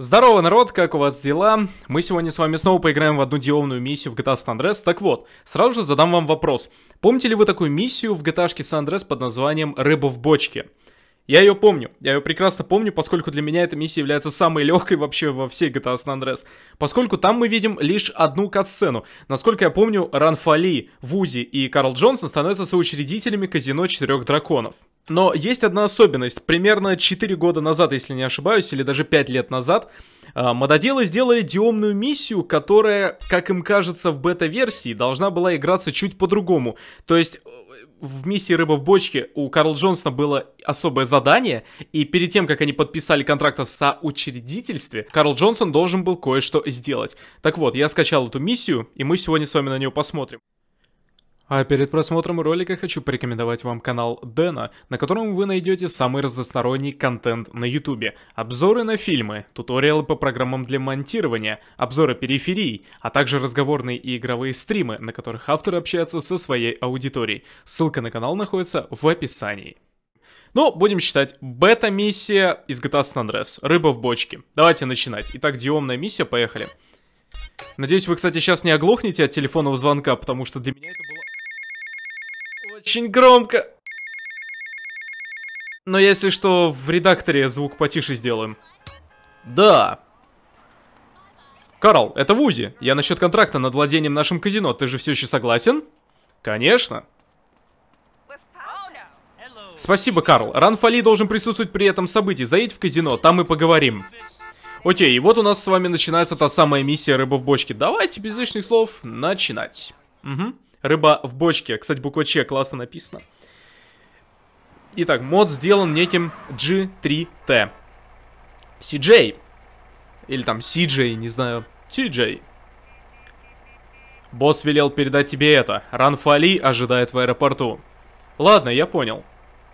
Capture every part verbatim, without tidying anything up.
Здорово, народ, как у вас дела? Мы сегодня с вами снова поиграем в одну диомную миссию в джи ти эй San Andreas. Так вот, сразу же задам вам вопрос. Помните ли вы такую миссию в джи ти эй San Andreas под названием «Рыба в бочке»? Я ее помню, я ее прекрасно помню, поскольку для меня эта миссия является самой легкой вообще во всей джи ти эй San Andreas. Поскольку там мы видим лишь одну кат-сцену. Насколько я помню, Ранфали, Вузи и Карл Джонсон становятся соучредителями казино четырех драконов. Но есть одна особенность. Примерно четыре года назад, если не ошибаюсь, или даже пять лет назад, мододелы сделали диомную миссию, которая, как им кажется, в бета-версии должна была играться чуть по-другому. То есть в миссии «Рыба в бочке» у Карл Джонсона было особое задание, и перед тем, как они подписали контракт о соучредительстве, Карл Джонсон должен был кое-что сделать. Так вот, я скачал эту миссию, и мы сегодня с вами на нее посмотрим. А перед просмотром ролика хочу порекомендовать вам канал Дэна, на котором вы найдете самый разносторонний контент на ютубе. Обзоры на фильмы, туториалы по программам для монтирования, обзоры периферий, а также разговорные и игровые стримы, на которых автор общается со своей аудиторией. Ссылка на канал находится в описании. Ну, будем считать, бета-миссия из джи ти эй San Andreas. Рыба в бочке. Давайте начинать. Итак, диомная миссия, поехали. Надеюсь, вы, кстати, сейчас не оглохнете от телефонного звонка, потому что для меня это было очень громко. Но если что, в редакторе звук потише сделаем. Да. Карл, это Вузи. Я насчет контракта над владением нашим казино. Ты же все еще согласен? Конечно. Спасибо, Карл. Ранфали должен присутствовать при этом событии. Заедь в казино, там мы поговорим. Окей, и вот у нас с вами начинается та самая миссия «Рыба в бочке». Давайте без лишних слов начинать. Угу. «Рыба в бочке». Кстати, буква Ч классно написано. Итак, мод сделан неким джи три ти. си джей. Или там си джей, не знаю. си джей. Босс велел передать тебе это. Ранфали ожидает в аэропорту. Ладно, я понял.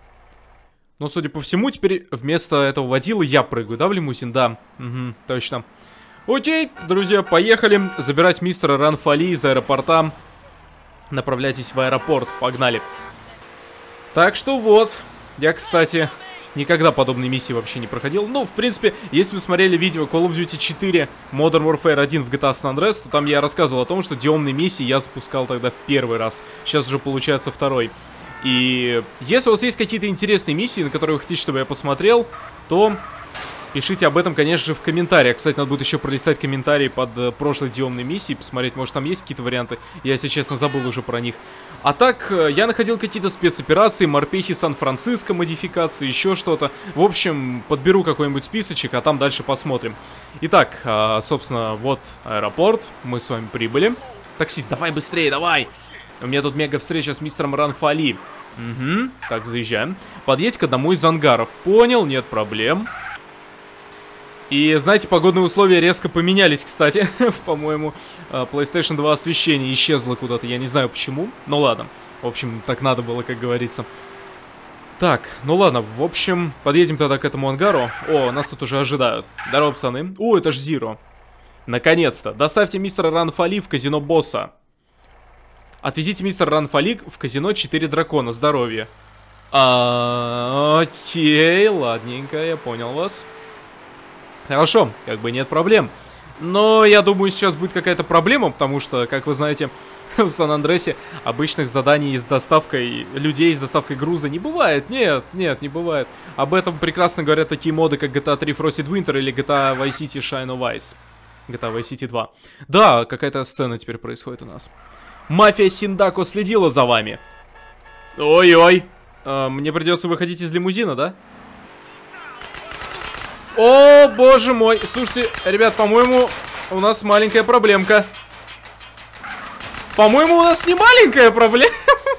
Но, судя по всему, теперь вместо этого водила я прыгаю, да, в лимузин? Да, угу, точно. Окей, друзья, поехали забирать мистера Ранфали из аэропорта. Направляйтесь в аэропорт, погнали. Так что вот, я, кстати, никогда подобной миссии вообще не проходил. Ну, в принципе, если вы смотрели видео Call of Duty четыре Modern Warfare один в джи ти эй San Andreas, то там я рассказывал о том, что диомные миссии я запускал тогда в первый раз. Сейчас уже получается второй. И если у вас есть какие-то интересные миссии, на которые вы хотите, чтобы я посмотрел, то пишите об этом, конечно же, в комментариях. Кстати, надо будет еще пролистать комментарии под прошлой диомной миссией, посмотреть, может, там есть какие-то варианты. Я, если честно, забыл уже про них. А так, я находил какие-то спецоперации, морпехи Сан-Франциско, модификации, еще что-то. В общем, подберу какой-нибудь списочек, а там дальше посмотрим. Итак, собственно, вот аэропорт. Мы с вами прибыли. Таксист, давай быстрее, давай! У меня тут мега встреча с мистером Ранфали. Угу, так, заезжаем. Подъедь к одному из ангаров. Понял, нет проблем. И, знаете, погодные условия резко поменялись, кстати. По-моему, PlayStation два освещение исчезло куда-то. Я не знаю почему. Ну ладно. В общем, так надо было, как говорится. Так, ну ладно. В общем, подъедем тогда к этому ангару. О, нас тут уже ожидают. Здорово, пацаны. О, это ж Зиро. Наконец-то. Доставьте мистера Ранфали в казино босса. Отвезите мистера Ранфали в казино четыре дракона. Здоровье. А, окей, ладненько, я понял вас. Хорошо, как бы нет проблем. Но я думаю, сейчас будет какая-то проблема, потому что, как вы знаете, в Сан-Андресе обычных заданий с доставкой людей, с доставкой груза не бывает. Нет, нет, не бывает. Об этом прекрасно говорят такие моды, как джи ти эй три Frosted Winter или джи ти эй Vice City Shine of Ice. джи ти эй Vice City два. Да, какая-то сцена теперь происходит у нас. Мафия Синдако следила за вами. Ой-ой. А, мне придется выходить из лимузина, да? О, боже мой. Слушайте, ребят, по-моему, у нас маленькая проблемка. По-моему, у нас не маленькая проблемка.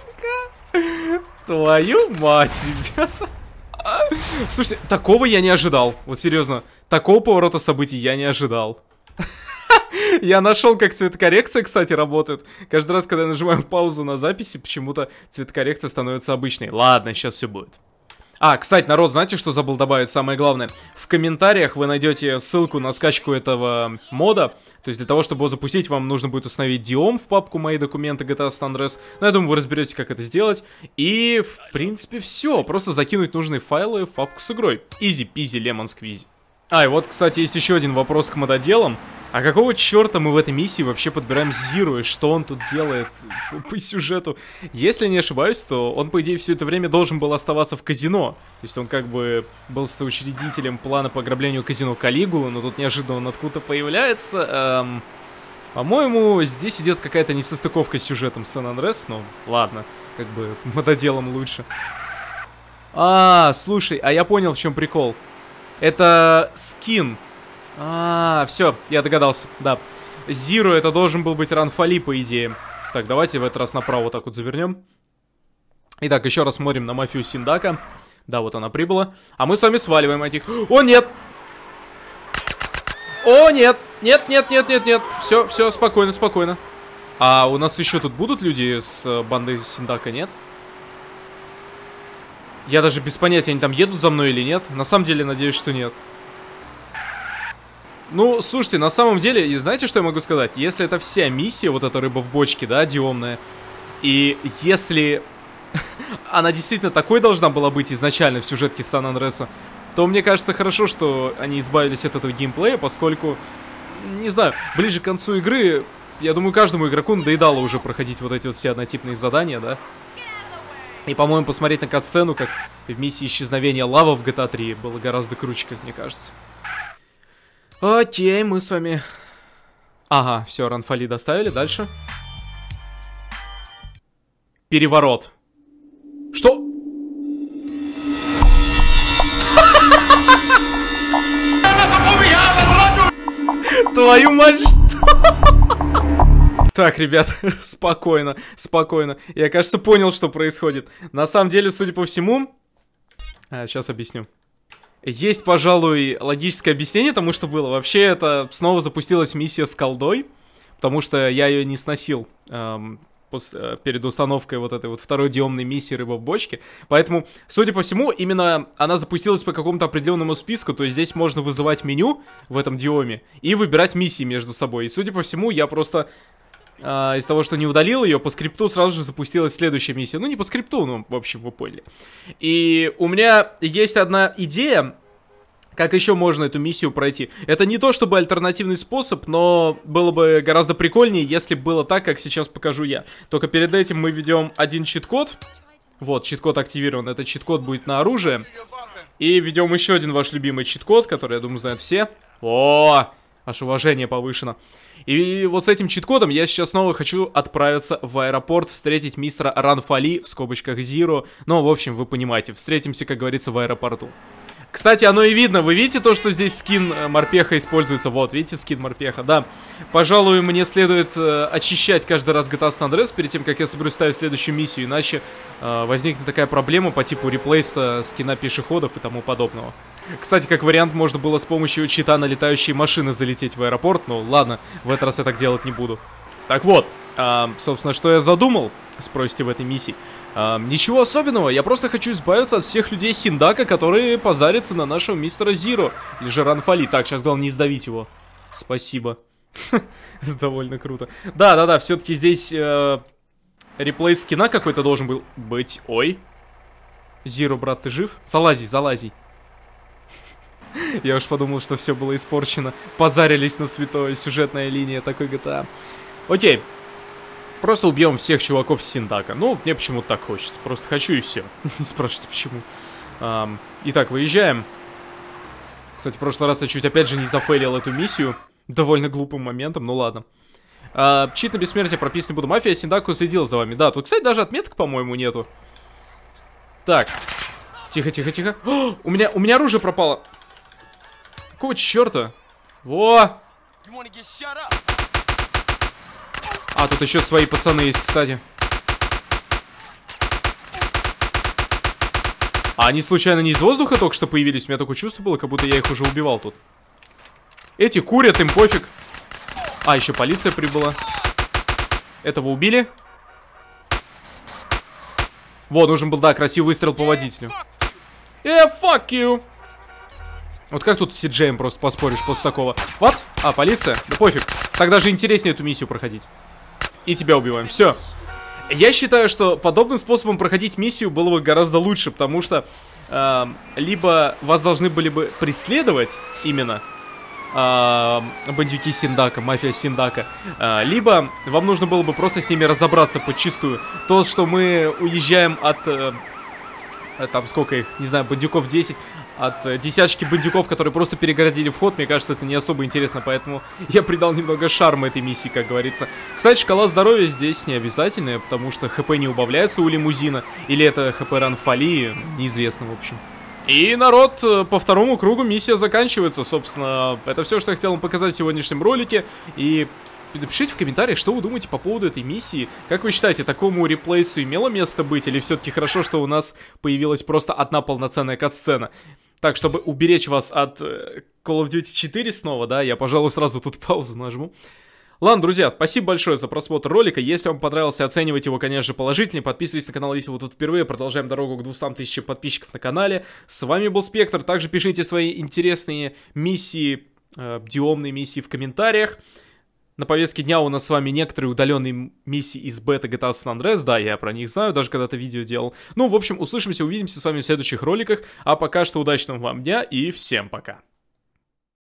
Твою мать, ребята. Слушайте, такого я не ожидал. Вот серьезно, такого поворота событий я не ожидал. Я нашел, как цветокоррекция, кстати, работает. Каждый раз, когда я нажимаю паузу на записи, почему-то цветокоррекция становится обычной. Ладно, сейчас все будет. А, кстати, народ, знаете, что забыл добавить? Самое главное. В комментариях вы найдете ссылку на скачку этого мода. То есть для того, чтобы его запустить, вам нужно будет установить диом в папку «Мои документы джи ти эй San Andreas». Но я думаю, вы разберетесь, как это сделать. И, в принципе, все. Просто закинуть нужные файлы в папку с игрой. Изи-пизи, лемон сквизи. А, и вот, кстати, есть еще один вопрос к мододелам. А какого черта мы в этой миссии вообще подбираем Зиру, и что он тут делает по, по сюжету? Если не ошибаюсь, то он, по идее, все это время должен был оставаться в казино. То есть он как бы был соучредителем плана по ограблению казино Калигулы, но тут неожиданно он откуда-то появляется. Эм, по-моему, здесь идет какая-то несостыковка с сюжетом Сан-Андреас, но ладно, как бы мододелом лучше. А, слушай, а я понял, в чем прикол. Это скин. А, все, я догадался, да. Зиро это должен был быть Ранфали, по идее. Так, давайте в этот раз направо вот так вот завернем. Итак, еще раз смотрим на мафию Синдака. Да, вот она прибыла. А мы с вами сваливаем этих. О, нет! О, нет! Нет, нет, нет, нет, нет. Все, все, спокойно, спокойно. А у нас еще тут будут люди с бандой Синдака, нет? Я даже без понятия, они там едут за мной или нет. На самом деле, надеюсь, что нет. Ну, слушайте, на самом деле, знаете, что я могу сказать? Если это вся миссия, вот эта рыба в бочке, да, диомная, и если она действительно такой должна была быть изначально в сюжетке Сан-Андреаса, то мне кажется хорошо, что они избавились от этого геймплея, поскольку, не знаю, ближе к концу игры, я думаю, каждому игроку надоедало уже проходить вот эти вот все однотипные задания, да? И, по-моему, посмотреть на кат-сцену, как в миссии исчезновения лава в джи ти эй три, было гораздо круче, как мне кажется. Окей, мы с вами... Ага, все, Ранфали доставили, дальше. Переворот. Что? Твою мать, что? Так, ребят, спокойно, спокойно. Я, кажется, понял, что происходит. На самом деле, судя по всему... А, сейчас объясню. Есть, пожалуй, логическое объяснение тому, что было. Вообще, это снова запустилась миссия с колдой, потому что я ее не сносил эм, после, перед установкой вот этой вот второй диомной миссии «Рыба в бочке». Поэтому, судя по всему, именно она запустилась по какому-то определенному списку, то есть здесь можно вызывать меню в этом диоме и выбирать миссии между собой. И, судя по всему, я просто... Uh, из того, что не удалил ее, по скрипту сразу же запустилась следующая миссия. Ну, не по скрипту, но, в общем, вы поняли. И у меня есть одна идея, как еще можно эту миссию пройти. Это не то, чтобы альтернативный способ, но было бы гораздо прикольнее, если бы было так, как сейчас покажу я. Только перед этим мы введем один чит-код. Вот, чит-код активирован. Этот чит-код будет на оружие. И введем еще один ваш любимый чит-код, который, я думаю, знают все. О, аж уважение повышено. И вот с этим чит-кодом я сейчас снова хочу отправиться в аэропорт, встретить мистера Ранфали, в скобочках Зиро. Ну, в общем, вы понимаете, встретимся, как говорится, в аэропорту. Кстати, оно и видно. Вы видите то, что здесь скин морпеха используется? Вот, видите, скин морпеха, да. Пожалуй, мне следует э, очищать каждый раз джи ти эй San Andreas перед тем, как я соберусь ставить следующую миссию. Иначе э, возникнет такая проблема по типу реплейса скина пешеходов и тому подобного. Кстати, как вариант, можно было с помощью чита на летающие машины залететь в аэропорт. Ну, ладно, в этот раз я так делать не буду. Так вот, э, собственно, что я задумал, спросите в этой миссии. Uh, ничего особенного, я просто хочу избавиться от всех людей Синдака, которые позарятся на нашего мистера Зиро, или же Ранфали. Так, сейчас главное не сдавить его. Спасибо. Довольно круто. Да-да-да, все-таки здесь э, реплей скина какой-то должен был быть. Ой. Зиро, брат, ты жив? Залази, залази. Я уж подумал, что все было испорчено. Позарились на святое, сюжетная линия такой джи ти эй. Окей. Просто убьем всех чуваков с Синдака. Ну, мне почему-то так хочется. Просто хочу и все. Не спрашивайте, почему. Um, итак, выезжаем. Кстати, в прошлый раз я чуть опять же не зафейлил эту миссию. Довольно глупым моментом, ну ладно. Uh, чит на бессмертие прописать не буду. Мафия Синдаку следила за вами. Да, тут, кстати, даже отметок, по-моему, нету. Так. Тихо, тихо, тихо. О, у меня, у меня оружие пропало. Какого черта? Во! А, тут еще свои пацаны есть, кстати. А они случайно не из воздуха только что появились? У меня такое чувство было, как будто я их уже убивал тут. Эти курят, им пофиг. А, еще полиция прибыла. Этого убили. Вот, нужен был, да, красивый выстрел по водителю. Э, fuck you. Вот как тут с Си-Джеем просто поспоришь после такого? Вот, а, полиция? Да пофиг. Так даже интереснее эту миссию проходить. И тебя убиваем, все. Я считаю, что подобным способом проходить миссию было бы гораздо лучше, потому что э, либо вас должны были бы преследовать именно э, бандюки Синдака, мафия Синдака, э, либо вам нужно было бы просто с ними разобраться подчистую. То, что мы уезжаем от... Э, там сколько их, не знаю, бандюков десять, от э, десяточки бандюков, которые просто перегородили вход, мне кажется, это не особо интересно, поэтому я придал немного шарма этой миссии, как говорится. Кстати, шкала здоровья здесь не обязательная, потому что хп не убавляется у лимузина, или это хп Ранфали, неизвестно, в общем. И, народ, по второму кругу миссия заканчивается, собственно, это все, что я хотел вам показать в сегодняшнем ролике, и... Напишите в комментариях, что вы думаете по поводу этой миссии. Как вы считаете, такому реплейсу имело место быть? Или все-таки хорошо, что у нас появилась просто одна полноценная кат-сцена? Так, чтобы уберечь вас от э, Call of Duty четыре снова, да, я, пожалуй, сразу тут паузу нажму. Ладно, друзья, спасибо большое за просмотр ролика. Если вам понравился, оценивайте его, конечно же, положительно. Подписывайтесь на канал, если вы тут впервые. Продолжаем дорогу к двумстам тысячам подписчиков на канале. С вами был Спектр. Также пишите свои интересные миссии, э, диомные миссии в комментариях. На повестке дня у нас с вами некоторые удаленные миссии из бета джи ти эй San Andreas. Да, я про них знаю, даже когда-то видео делал. Ну, в общем, услышимся, увидимся с вами в следующих роликах. А пока что удачного вам дня и всем пока.